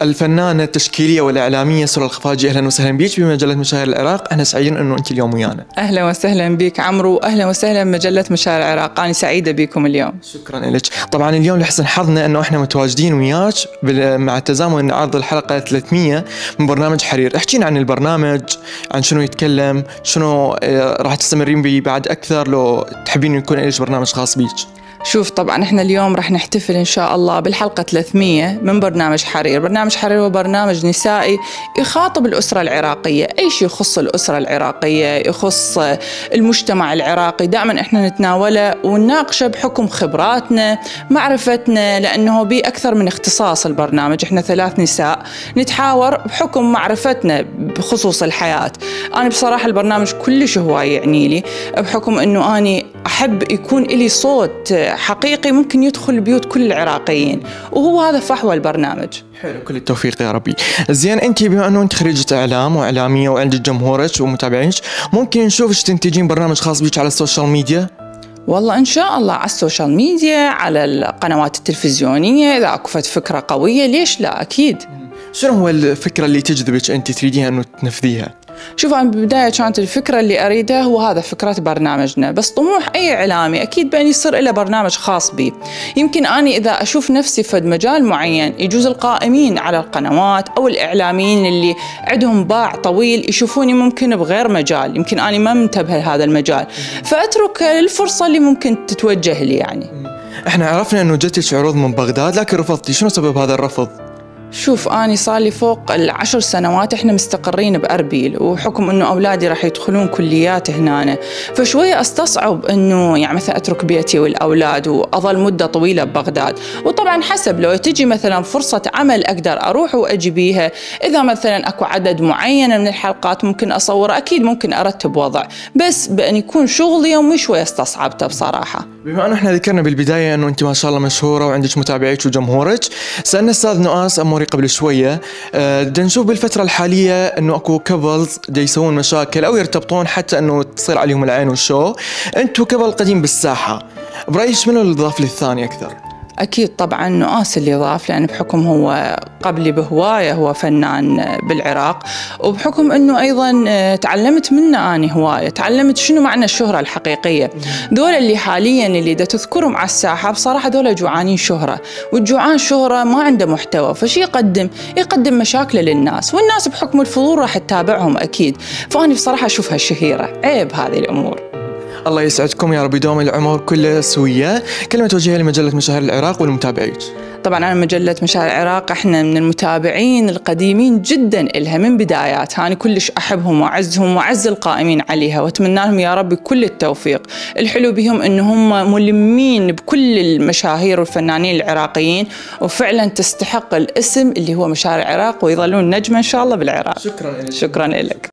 الفنانة التشكيلية والإعلامية سرى الخفاجي، أهلا وسهلا بيك بمجلة مشاهير العراق. احنا سعيدين أنه أنت اليوم ويانا. أهلا وسهلا بك عمرو، أهلا وسهلا بمجلة مشاهير العراق، أنا سعيدة بكم اليوم. شكرا لك. طبعا اليوم لحسن حظنا أنه احنا متواجدين وياك مع تزامن عرض الحلقة 300 من برنامج حرير. احكينا عن البرنامج، عن شنو يتكلم، شنو راح تستمرين به بعد أكثر، لو تحبين يكون لك برنامج خاص بيك. شوف، طبعا احنا اليوم راح نحتفل ان شاء الله بالحلقة 300 من برنامج حرير. برنامج حرير هو برنامج نسائي يخاطب الأسرة العراقية، اي شيء يخص الأسرة العراقية، يخص المجتمع العراقي، دائما احنا نتناوله ونناقشه بحكم خبراتنا، معرفتنا، لانه بي اكثر من اختصاص البرنامج. احنا 3 نساء نتحاور بحكم معرفتنا بخصوص الحياة. انا بصراحة البرنامج كلش هواي يعني لي، بحكم انه اني احب يكون لي صوت حقيقي ممكن يدخل بيوت كل العراقيين، وهو هذا فحوى البرنامج. حلو، كل التوفيق يا ربي. زين، انت بما انه انت خريجة اعلام واعلامية وعندك جمهورك ومتابعينك، ممكن نشوفك تنتجين برنامج خاص بيك على السوشيال ميديا؟ والله إن شاء الله على السوشيال ميديا، على القنوات التلفزيونية، إذا أكفت فكرة قوية ليش لا، أكيد. شنو هو الفكرة اللي تجذبك أنت تريديها أنه تنفذيها؟ شوف، أنا بالبداية كانت الفكرة اللي أريدها هو هذا فكرة برنامجنا، بس طموح أي إعلامي أكيد بأن يصير له برنامج خاص بي. يمكن أنا إذا أشوف نفسي في مجال معين، يجوز القائمين على القنوات أو الإعلاميين اللي عندهم باع طويل يشوفوني ممكن بغير مجال، يمكن أنا ما منتبه لهذا المجال، فأترك الفرصة اللي ممكن تتوجه لي يعني. احنا عرفنا أنه جتك عروض من بغداد لكن رفضتي، شنو سبب هذا الرفض؟ شوف، أنا صار لي فوق 10 سنوات إحنا مستقرين بأربيل، وحكم إنه أولادي راح يدخلون كليات هنا، فشوية استصعب إنه يعني مثلا أترك بيتي والأولاد وأظل مدة طويلة ببغداد. وطبعا حسب لو تجي مثلا فرصة عمل أقدر أروح وأجي بيها، إذا مثلا أكو عدد معين من الحلقات ممكن أصور، أكيد ممكن أرتب وضع، بس بأن يكون شغل يومي شوية استصعبته بصراحة. بما أنه احنا ذكرنا بالبداية أنه أنت ما شاء الله مشهورة وعندك متابعيك وجمهورك، سألنا أستاذ نؤاس أموري قبل شوية، بدنا نشوف بالفترة الحالية أنه أكو كابلز يسوون مشاكل أو يرتبطون حتى أنه تصير عليهم العين والشو. أنتوا كابل قديم بالساحة، برأيك منو اللي ضاف للثاني أكثر؟ أكيد طبعا نؤاس اللي ضاف، لأن بحكم هو قبلي بهواية، هو فنان بالعراق، وبحكم أنه أيضا تعلمت منه أنا هواية، تعلمت شنو معنى الشهرة الحقيقية. دول اللي حاليا اللي دا تذكرهم على الساحة بصراحة دول جوعانين شهرة، والجوعان شهرة ما عنده محتوى، فشي يقدم مشاكله للناس، والناس بحكم الفضول راح تتابعهم أكيد. فأنا بصراحة أشوفها شهيرة، عيب هذه الأمور. الله يسعدكم يا رب، يدوم العمر كله سوية. كلمة توجيهها لمجلة مشاهير العراق والمتابعين. طبعا أنا مجلة مشاهير العراق احنا من المتابعين القديمين جدا إلها من بداياتها، أنا كلش أحبهم وأعزهم وأعز القائمين عليها، وأتمنى لهم يا رب كل التوفيق. الحلو بهم إنهم ملمين بكل المشاهير والفنانين العراقيين، وفعلا تستحق الاسم اللي هو مشاهير العراق، ويظلون نجمة إن شاء الله بالعراق. شكرا لك. شكرا لك.